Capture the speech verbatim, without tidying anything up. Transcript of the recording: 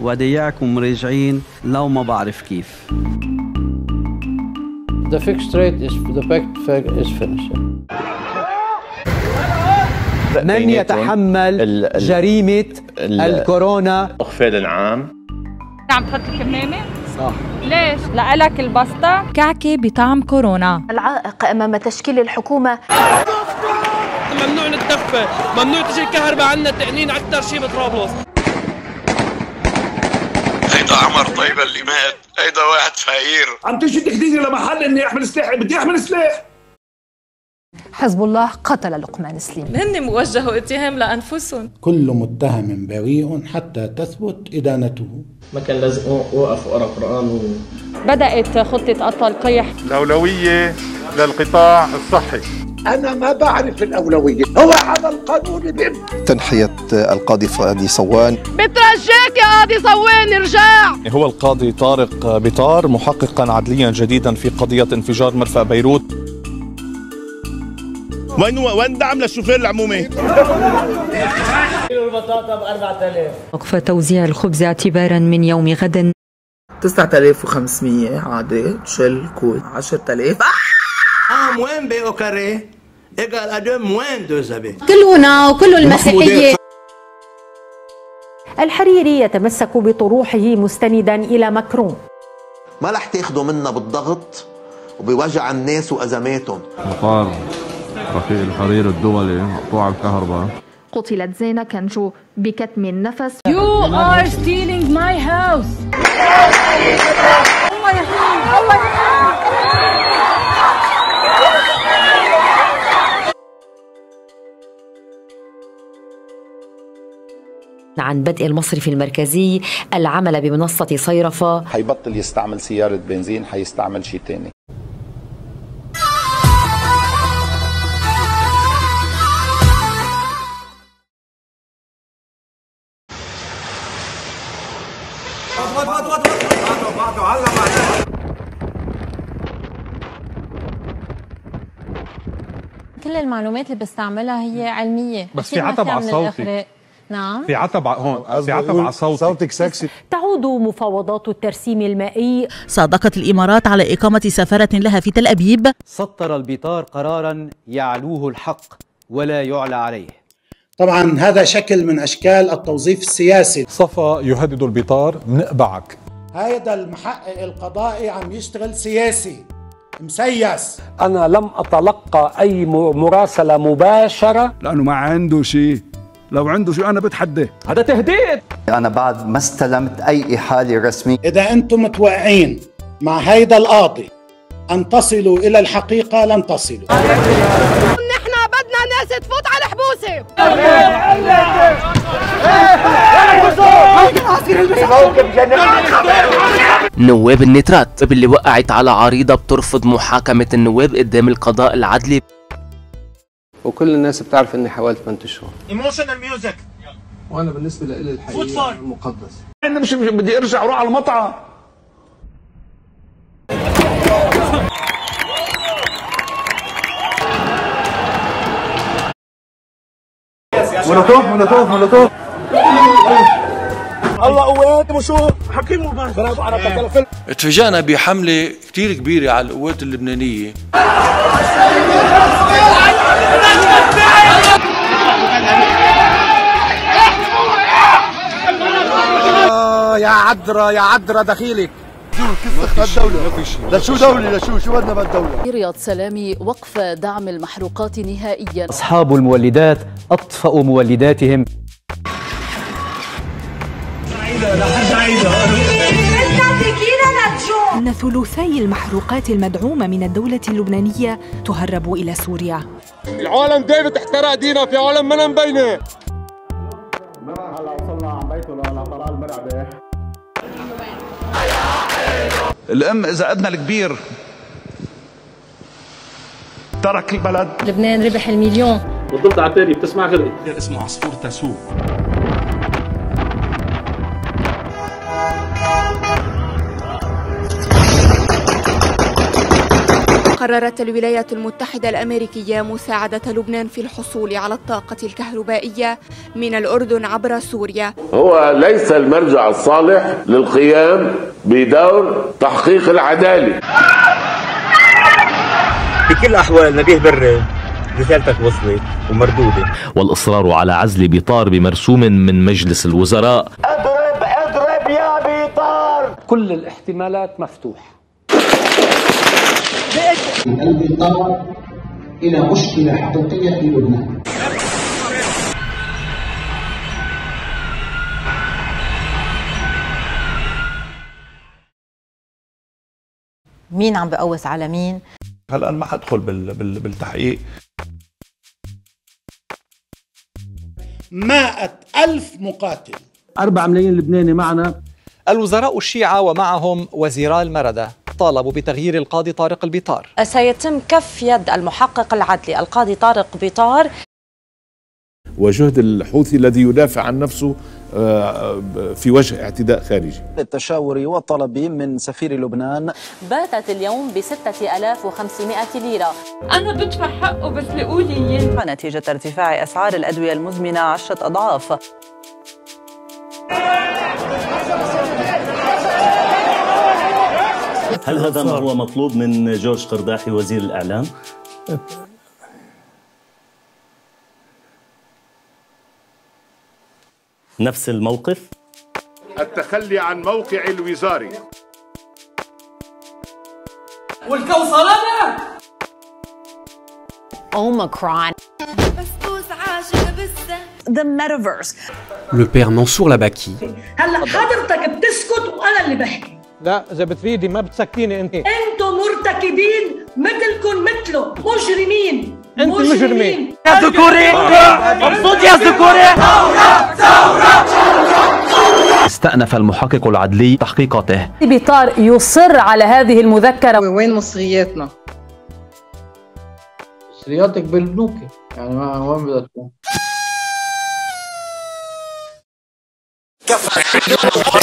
وديعكم راجعين لو ما بعرف كيف. The fixed rate is the fact is finished. من يتحمل جريمة الكورونا؟ إخفاء العام. عم تحط الكمامة؟ صح. ليش؟ لقلك البسطة؟ كعكة بطعم كورونا. العائق أمام تشكيل الحكومة. ممنوع نتدفى، ممنوع تجي الكهرباء عنا تقنين أكثر شيء بطرابلس. هيدا عمر طيبة اللي مات، هيدا واحد فقير. عم تجي تخديني لمحل إني أحمل سلاح، بدي أحمل سلاح. حزب الله قتل لقمان سليم. هن موجهوا اتهام لأنفسهم. كل متهم بريء حتى تثبت إدانته. ما كان لازم أوقف وأقرأ قرآن و... بدأت خطة قطع القيح. الأولوية للقطاع الصحي. أنا ما بعرف الأولوية، هو على القانون بيم. تنحية القاضي فادي صوان. بترجاك يا قاضي صوان ارجع. هو القاضي طارق بطار محققا عدليا جديدا في قضية انفجار مرفأ بيروت. وين وين دعم للشوفير العمومي؟ كيلو البطاطا ب أربعة آلاف. وقف توزيع الخبز اعتبارا من يوم غد. تسعة آلاف وخمسمية عادي شل كود عشرة آلاف. اه موين بي او كاري ايجال ادو موين دو زبي. كلنا وكل المسيحيين. الحريري يتمسك بطروحه مستندا إلى ماكرون. ما رح تاخذوا منا بالضغط وبوجع الناس وأزماتهم. مقار رفيق الحرير الدولي مقطوع الكهرباء. قتلت زينة كنجو بكتم النفس. You are stealing my house. الله يحييك الله يحييك. عن بدء المصرف المركزي العمل بمنصة صيرفة. حيبطل يستعمل سيارة بنزين، حيستعمل شيء تاني. كل المعلومات اللي بستعملها هي علمية، بس في عتب على صوتي. نعم في عتب هون، في عتب على صوتي. صوتك سكسي. تعود مفاوضات الترسيم المائي. صادقت الإمارات على إقامة سفارة لها في تل أبيب. سطر البطار قرارا يعلوه الحق ولا يعلى عليه. طبعا هذا شكل من أشكال التوظيف السياسي. صفا يهدد البطار منقبعك. هذا المحقق القضائي عم يشتغل سياسي مسيس. أنا لم أتلقى أي مراسلة مباشرة لأنه ما عنده شيء. لو عنده شيء أنا بتحداه. هذا تهديد. أنا بعد ما استلمت أي إحالة رسمية. إذا أنتم متوقعين مع هيدا القاضي أن تصلوا إلى الحقيقة لن تصلوا. نحن بدنا ناس تفوت على حبوسه. نواب النترات اللي وقعت على عريضة بترفض محاكمة النواب قدام القضاء العدلي. وكل الناس بتعرف اني حاولت منتشره. ايموشنال ميوزك. وانا بالنسبه لي الحقيقه مقدس. انا مش بدي ارجع اروح على المطعم. مولوتوف مولوتوف مولوتوف. الله قوات وشو حكيم مباشر. اتفاجئنا بحملة كتير كبيرة على القوات اللبنانية. آه يا عدرا يا عدرا دخيلك. لشو دولة لشو شو بدنا بالدولة. رياض سلامي وقف دعم المحروقات نهائيا. أصحاب المولدات أطفأوا مولداتهم. إن ثلثي المحروقات المدعومة من الدولة اللبنانية تهرب إلى سوريا. العالم دايما احترق دينا، في عالم ما مبينة. هلا وصلنا عم بيته لطلال مرعبة. الأم إذا أدنى الكبير ترك البلد. لبنان ربح المليون. بالضبط على التالي بتسمع غرقت. اسمه عصفور تاسوق. قررت الولايات المتحدة الأمريكية مساعدة لبنان في الحصول على الطاقة الكهربائية من الأردن عبر سوريا. هو ليس المرجع الصالح للقيام بدور تحقيق العدالة. في كل الأحوال نبيه بري، رسالتك وصلت ومردودة. والإصرار على عزل بيطار بمرسوم من مجلس الوزراء. اضرب اضرب يا بيطار. كل الاحتمالات مفتوحة. من البيطار إلى مشكلة حقيقية في لبنان. مين عم بقوس على مين؟ هلا أنا ما حدخل بال... بال... بالتحقيق. مائة ألف مقاتل. أربعة ملايين لبناني معنا. الوزراء الشيعة ومعهم وزيرا المردة طالبوا بتغيير القاضي طارق البيطار. سيتم كف يد المحقق العدلي القاضي طارق بيطار. وجهد الحوثي الذي يدافع عن نفسه في وجه اعتداء خارجي. التشاور والطلب من سفير لبنان. باتت اليوم بستة آلاف وخمسمائة ليرة. أنا بدفع حقه بس لقولي إياه. نتيجة ارتفاع أسعار الأدوية المزمنة عشرة أضعاف. هل هذا ما هو مطلوب من جورج قرداحي وزير الإعلام؟ نفس الموقف؟ التخلي عن موقع الوزاري. والكوثرانة Omicron. The metaverse. Le père Mansour Labaki. هلا حضرتك بتسكت وانا اللي بحكي. لا اذا بتريدي ما بتسكتيني انت. انتم مرتكبين مثلكم مثله مجرمين. انت مجرمين يا ذكوري. مبسوط يا ذكوري. استأنف المحقق العدلي تحقيقاته. بيطار يصر على هذه المذكرة. وين مصرياتنا؟ مصرياتك بالبنوك، يعني ما وين بدها تكون؟